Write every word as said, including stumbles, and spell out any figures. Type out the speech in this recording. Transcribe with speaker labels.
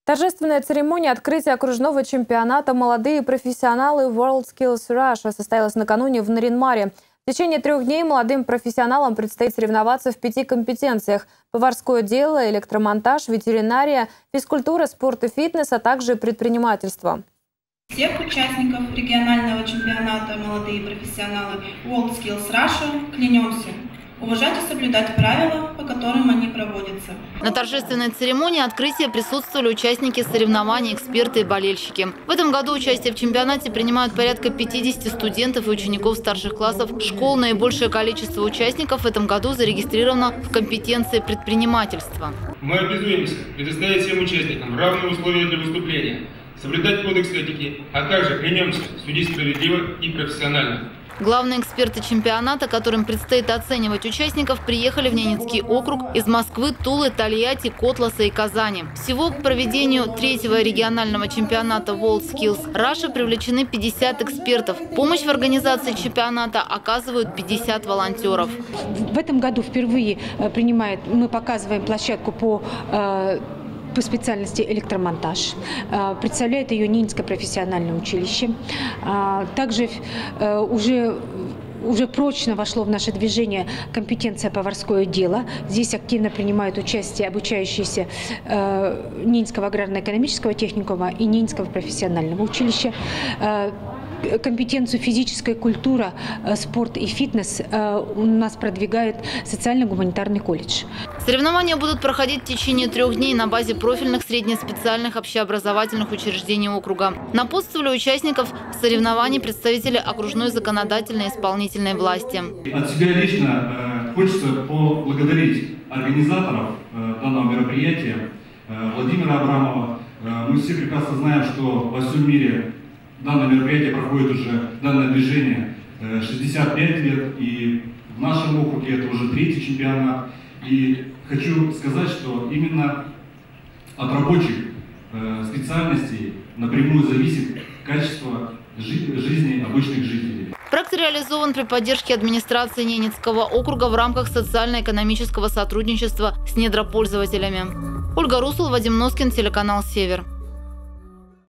Speaker 1: Торжественная церемония открытия окружного чемпионата «Молодые профессионалы WorldSkills Russia» состоялась накануне в Нарьян-Маре. В течение трех дней молодым профессионалам предстоит соревноваться в пяти компетенциях – поварское дело, электромонтаж, ветеринария, физкультура, спорт и фитнес, а также предпринимательство.
Speaker 2: Всех участников регионального чемпионата «Молодые профессионалы WorldSkills Russia» клянемся уважать и соблюдать правила, по которым они проводятся.
Speaker 3: На торжественной церемонии открытия присутствовали участники соревнований, эксперты и болельщики. В этом году участие в чемпионате принимают порядка пятидесяти студентов и учеников старших классов школ. Наибольшее количество участников в этом году зарегистрировано в компетенции предпринимательства.
Speaker 4: Мы обязуемся предоставить всем участникам равные условия для выступления, соблюдать кодекс этики, а также клянемся судить справедливо и профессионально.
Speaker 3: Главные эксперты чемпионата, которым предстоит оценивать участников, приехали в Ненецкий округ из Москвы, Тулы, Тольятти, Котласа и Казани. Всего к проведению третьего регионального чемпионата WorldSkills Russia привлечены пятьдесят экспертов. Помощь в организации чемпионата оказывают пятьдесят волонтеров.
Speaker 5: В этом году впервые принимает, мы показываем площадку по по специальности электромонтаж. Представляет ее Ненецкое профессиональное училище. Также уже Уже прочно вошло в наше движение компетенция поварское дело. Здесь активно принимают участие обучающиеся э, Ненецкого аграрно-экономического техникума и Ненецкого профессионального училища. Э, компетенцию физическая культура, э, спорт и фитнес э, у нас продвигает социально-гуманитарный колледж.
Speaker 3: Соревнования будут проходить в течение трех дней на базе профильных среднеспециальных общеобразовательных учреждений округа. Напутствовали участников соревнований представители окружной законодательной и исполнительной власти.
Speaker 6: От себя лично э, хочется поблагодарить организаторов э, данного мероприятия, э, Владимира Абрамова. Э, мы все прекрасно знаем, что во всем мире данное мероприятие проходит уже, данное движение э, шестьдесят пять лет, и в нашем округе это уже третий чемпионат. И хочу сказать, что именно от рабочих э, специальностей напрямую зависит качество жи жизни обычных жителей.
Speaker 3: Проект реализован при поддержке администрации Ненецкого округа в рамках социально-экономического сотрудничества с недропользователями. Ольга Русул, Вадим Носкин, телеканал «Север».